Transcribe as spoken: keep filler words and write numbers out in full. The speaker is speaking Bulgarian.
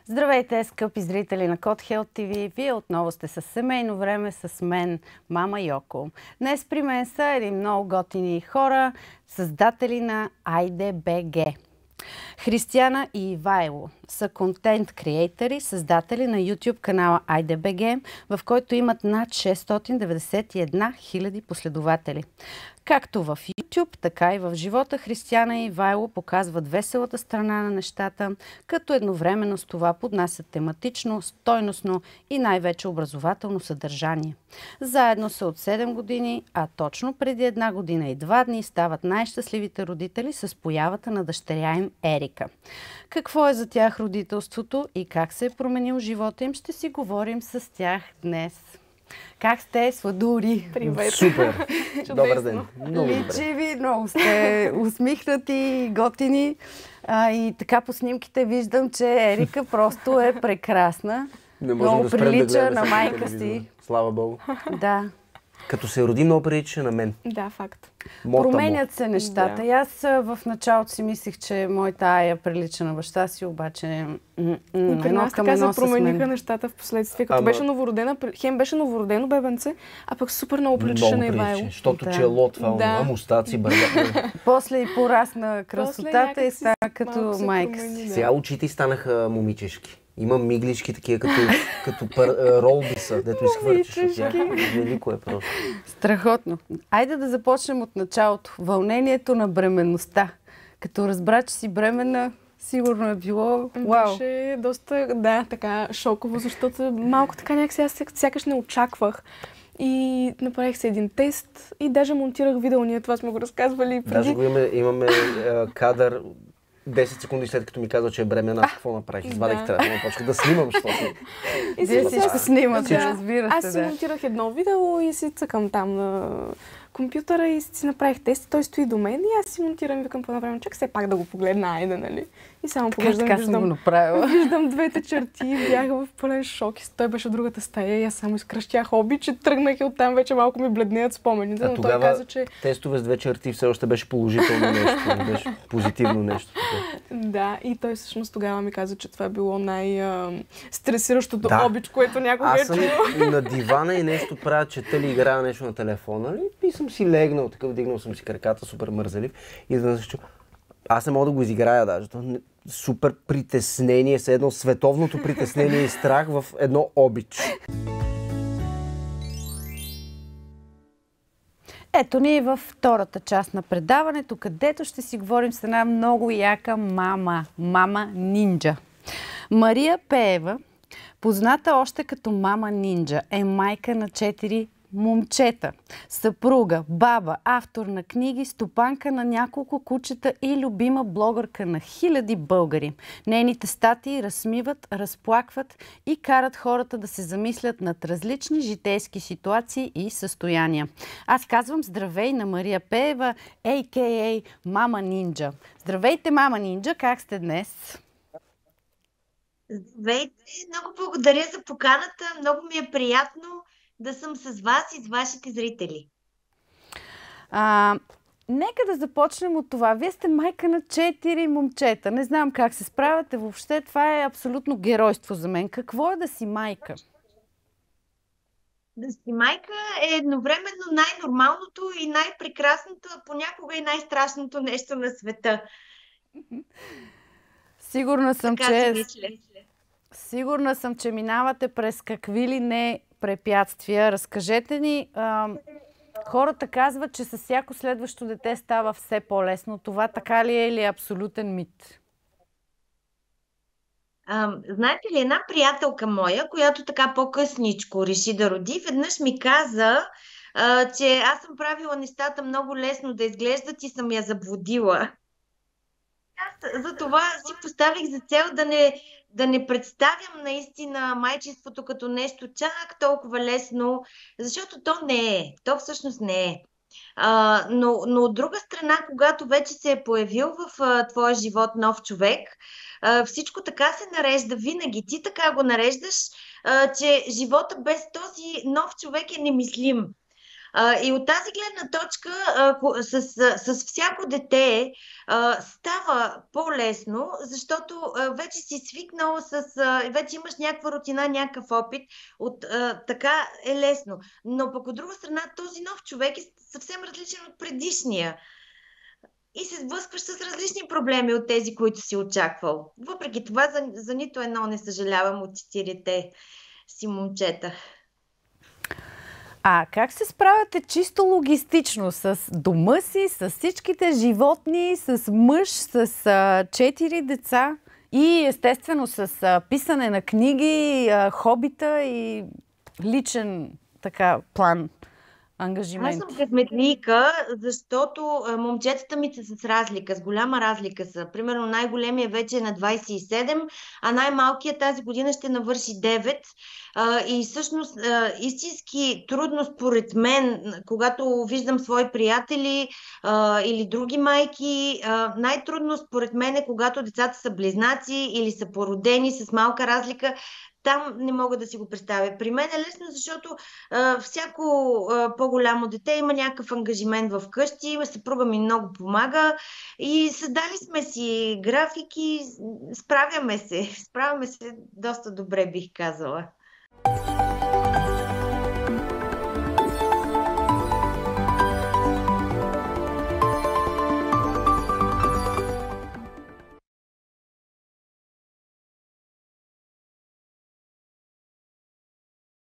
Здравейте, скъпи зрители на Код Хелт ти ви! Вие отново сте с семейно време с мен, мама Йоко. Днес при мен са едни много готини хора, създатели на Айде БГ. Християна и Ивайло са контент креатори, създатели на YouTube канала Айде БГ, в който имат над шестстотин деветдесет и една хиляди последователи. Както в YouTube, така и в живота Християна и Ивайло показват веселата страна на нещата, като едновременно с това поднасят тематично, стойностно и най-вече образователно съдържание. Заедно са от седем години, а точно преди една година и два дни стават най-щастливите родители с появата на дъщеря им Ерика. Какво е за тях родителството и как се е променил живота им, ще си говорим с тях днес. Как сте, сладури? Привет! Супер! Добър ден! Много Личи ви, много сте усмихнати, готини. А, и така по снимките виждам, че Ерика просто е прекрасна. Не можем много да спрем да прилича гледаме на всяка майка телевизия. си. Слава Богу. Да. Като се роди, много прилича на мен. Да, факт. Мота Променят се нещата. Да. И аз а, в началото си мислих, че моята Ая прилича на баща си, обаче м- м- И при едно нас към така едно се с мен. промениха нещата в последствие. Като Ама- беше новородена, хем беше новородено бебенце, а пък супер много приличаше Много на Ивайло. прилича, защото Да. чело, това, Да. да. мустаци, брада. После и порасна красотата някак и си стана малко като се майка промени, си. да. Сега очите й станаха момичешки. Има миглички такива, като, като пър, а, ролби са, дето изхвърчаш от тях. Велико е просто. Страхотно. Айде да започнем от началото. Вълнението на бременността. Като разбра, че си бременна, сигурно е било вау. Беше доста, да, така шоково, защото малко така някакси аз сякаш не очаквах. И направих се един тест и даже монтирах видео. Ние това сме го разказвали преди. Даже го имаме, имаме а, кадър десет секунди след като ми каза, че е бременна, аз какво направих? Извадих да. телефона, почнах да снимам, защото... И Вие си- всичко аз- снимате, да. разбира Аз се, си да. монтирах едно видео и си цъкам там на компютъра и си направих тест. Той стои до мен и аз си монтирам и викам по едно време, чак все пак да го погледна, айде, нали? И само Как поглеждам, така съм го виждам, направила? виждам двете черти, бях в пълен шок и той беше в другата стая и аз само изкръщях обич и тръгнах и оттам вече малко ми бледнеят спомените, А но той тогава каза, че тестове с две черти все още беше положително нещо, не беше позитивно нещо. да, и той всъщност тогава ми каза, че това е било най-стресиращото Да. обич, което някога е Аз съм чувал. на дивана и нещо правя, чета ли играя нещо на телефона ли? И съм си легнал, такъв дигнал съм си краката, супер мързелив. И да се чу... Аз не мога да го изиграя даже. То не- Супер притеснение, все едно световното притеснение и страх в едно обич. Ето ни във втората част на предаването, където ще си говорим с една много яка мама. Мама нинджа. Мария Пеева, позната още като мама нинджа, е майка на четири момчета, съпруга, баба, автор на книги, стопанка на няколко кучета и любима блогърка на хиляди българи. Нейните статии разсмиват, разплакват и карат хората да се замислят над различни житейски ситуации и състояния. Аз казвам здравей на Мария Пеева, а ка а. Мама Нинджа. Здравейте, Мама Нинджа, как сте днес? Здравейте! Много благодаря за поканата. Много ми е приятно да съм с вас и с вашите зрители. А, нека да започнем от това. Вие сте майка на четири момчета. Не знам как се справяте. Въобще това е абсолютно геройство за мен. Какво е да си майка? Да си майка е едновременно най-нормалното и най-прекрасното, а понякога и най-страшното нещо на света. Сигурна съм, Така си че... мисля. Сигурна съм, че минавате през какви ли не препятствия. Разкажете ни, а, хората казват, че с всяко следващо дете става все по-лесно. Това така ли е или е абсолютен мит? А, знаете ли, една приятелка моя, която така по-късничко реши да роди, веднъж ми каза, а, че аз съм правила нещата много лесно да изглеждат и съм я заблудила. Аз за това си поставих за цел да не, да не представям наистина майчинството като нещо чак толкова лесно, защото то не е. То всъщност не е. А, но, но от друга страна, когато вече се е появил в а, твоя живот нов човек, а, всичко така се нарежда винаги. Ти така го нареждаш, а, че живота без този нов човек е немислим. А, и от тази гледна точка а, ко- с, с, с всяко дете а, става по-лесно, защото а, вече си свикнал с... А, вече имаш някаква рутина, някакъв опит. От, а, така е лесно. Но пък от друга страна този нов човек е съвсем различен от предишния. И се сблъскваш с различни проблеми от тези, които си очаквал. Въпреки това, за, за нито едно не съжалявам от четирите си момчета. А как се справяте чисто логистично с дома си, с всичките животни, с мъж, с а, четири деца и естествено с а, писане на книги, а, хобита и личен така план, ангажимент? Аз съм късметлийка, защото а, момчетата ми са с разлика, с голяма разлика са. Примерно най-големия вече е на двайсет и седем, а най-малкият тази година ще навърши девет. А, и всъщност а, истински трудно според мен, когато виждам свои приятели а, или други майки, а, най-трудно според мен е когато децата са близнаци или са породени с малка разлика. Там не мога да си го представя. При мен е лесно, защото а, всяко а, по-голямо дете има някакъв ангажимент в къщи, съпруга ми много помага и създали сме си графики, справяме се, справяме се доста добре, бих казала.